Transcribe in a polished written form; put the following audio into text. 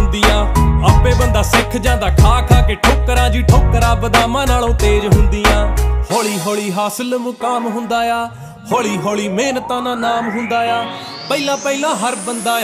ਹੁੰਦੀਆਂ। ਆਪੇ ਬੰਦਾ ਸਿੱਖ ਜਾਂਦਾ ਖਾ ਖਾ ਕੇ ਠੋਕਰਾਂ ਜੀ, ਠੋਕਰਾਂ ਬਦਾਮਾਂ ਨਾਲੋਂ ਤੇਜ਼ ਹੁੰਦੀਆਂ। ਹੌਲੀ ਹੌਲੀ ਹਾਸਲ ਮੁਕਾਮ ਹੁੰਦਾ ਆ, ਹੌਲੀ ਹੌਲੀ ਮਿਹਨਤਾਂ ਦਾ ਨਾਮ ਹੁੰਦਾ ਆ। ਪਹਿਲਾਂ ਪਹਿਲਾਂ ਹਰ ਬੰਦਾ